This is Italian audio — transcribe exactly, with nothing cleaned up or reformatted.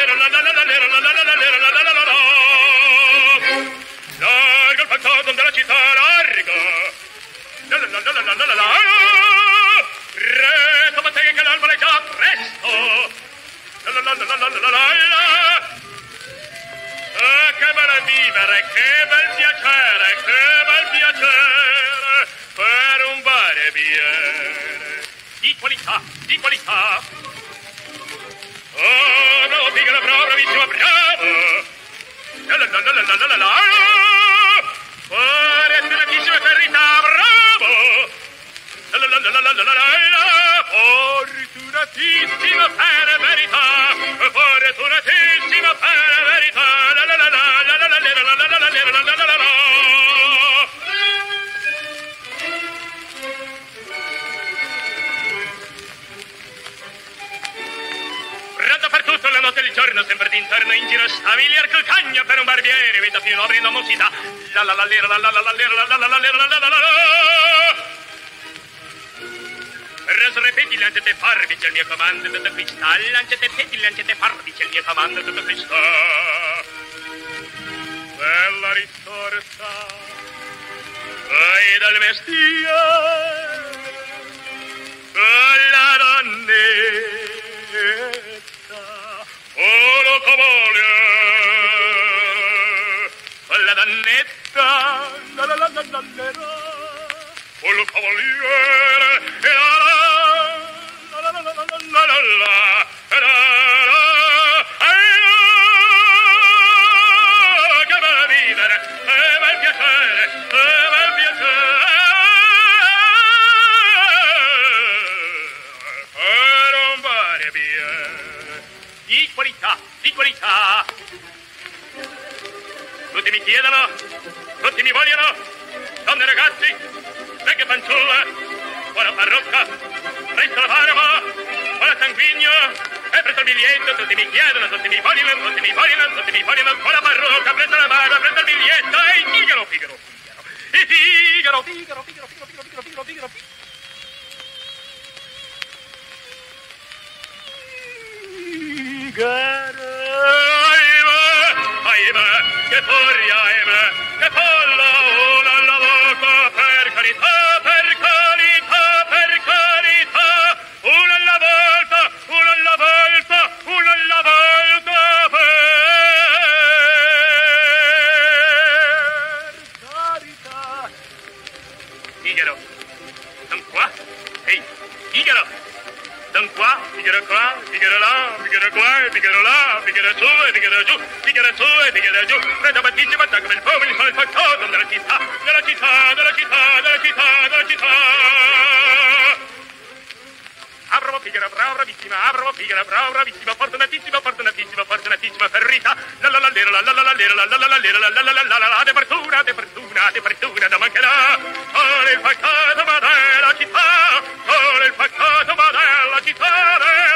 Largo il fantasma della città, largo. Reto ma te che l'alba è già presto. Ah, che bel vivere, che bel piacere, che bel piacere per un bare biere di qualità, di qualità. Oh, bravo, pigolo, bravo, bravissimo, bravo. La la la la la la la la. Fortunatissima carità, bravo. La la la la la la la la. Fortunatissima per verità. Fortunatissima per verità. La la la la la la la la la la la la la la la. Pronto per tutto la notte e il giorno, sempre d'intorno in giro stabiliar col cagno per un barbiere, vita più nobile non mosità. La la la lera la la la la lera la la la la lera la la la la. Resrepeti lanciate farbici il mio comando tutto questa, lanciate peti lanciate farbici il mio comando tutto questa. Bella risorsa, vai dal mestiere, la donnetta, oh lo cavalier, la donnetta, la la la la la la, oh lo cavaliere, e la la la la la la la la la la, e la la, e la, che bel vivere, che bel piacere, che bel piacere. Di qualità, di qualità. Tutti mi chiedono, tutti mi vogliono, donne e ragazzi, vecchie fanciulle, buona parrucca, presto la barba, buona sanguigno, e presto il biglietto, tutti mi chiedono, tutti mi vogliono, tutti mi vogliono, tutti mi vogliono, buona parrucca, presto la barba, presto il biglietto, e Figaro, Figaro, Figaro, e Figaro, Figaro, Figaro, Figaro, Figaro, Figaro, Figaro, Figaro, Figaro. Che furia, ahimè, che folla, una alla volta, per carità, per carità, per carità, una alla volta, una alla volta, una alla volta, per carità. Figaro, sono qua, ehi, Figaro, sono qua, Figaro qua, Figaro là, Figaro qua, Figaro là, Figaro su, Figaro giù, Figaro su e Figaro giù, prenda battissima attacca per il fuoco, il sole, il fantasma della città, della città, della città, della città, della città. Bravo Figaro, bravo, bravissima, bravo Figaro, bravo, bravissima, fortunatissima, fortunatissima, fortunatissima, ferrita, la la la lera, la la la la lera, la la la la lera, la la la la la la, de fortuna, de fortuna, de fortuna, non mancherà, sole il fantasma della città, sole il fantasma della città,